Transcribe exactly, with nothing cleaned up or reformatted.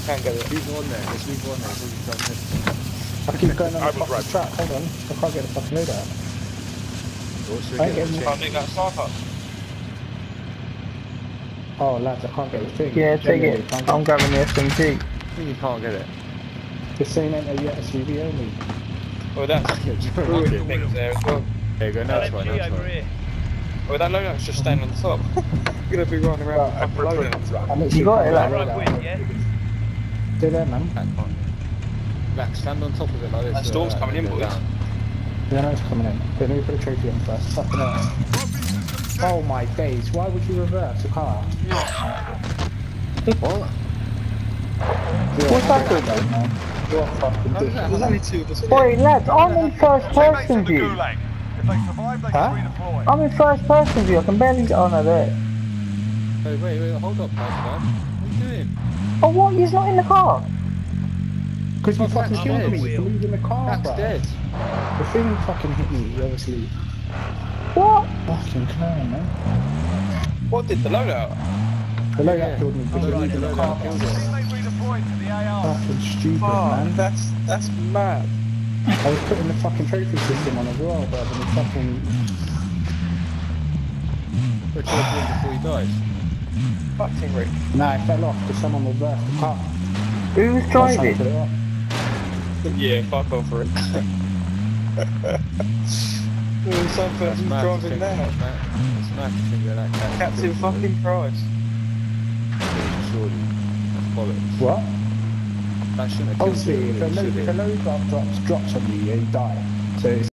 can't get it. Leave one there, let's leave one there, so we can miss. I keep going on I the was fucking right. track, hold on. I can't get the fucking load out. Also, I get ain't getting the Can't nick that sniper. Oh lads, I can't get the thing. Yeah, take Genuinely, it. can't get I'm grabbing the S M G. You can't get it. It's saying enter your S U V only. Oh, that's Yeah, just put it ruined on. things there as well. There you go, now it's fine, now it's fine. Oh, that loadout's just staying on the top. You're gonna be running around with fucking loadouts. I literally You got can't it, get like- the load out. Stay there, man. Black, can't. Black, stand on top of it like this. That storm's uh, coming in, go boys. down. Yeah, no, it's coming in. Okay, let me put a trophy on first. Fucking hell. Oh my days, why would you reverse a car? What? What's happened? Man. You're fucking How does that dick. There's only two of us here. Boy, lads, I'm in first person view. Huh? I'm in first person view. I can barely. Oh no, there. Wait, wait, wait, hold up, Pascal. What are you doing? Oh, what? He's not in the car. Because you Fuck, fucking that's killed dead. me for leaving the car, Black's bro. dead. The thing fucking hit me, obviously. What? Fucking clown, man. What did the loadout? The loadout Yeah. killed me because The you're leaving the car, loadout bro. killed us. Fucking stupid, Oh, man. that's that's mad. I was putting the fucking trophy system on as well, bro, and the fucking... We're trying to do it before he dies. Fucking Rick. Nah, it fell off because someone reversed the car. Who was I was trying to driving? put it off. Yeah, fuck off, Rick. There's some That's person's mad to driving think now. that, man. It's mad to think that that cat Captain fucking Price. Surely. That's bollocks. What? That shouldn't have killed Obviously, you, if a really, load, should if it? a load drops, drops on you, you die. So it's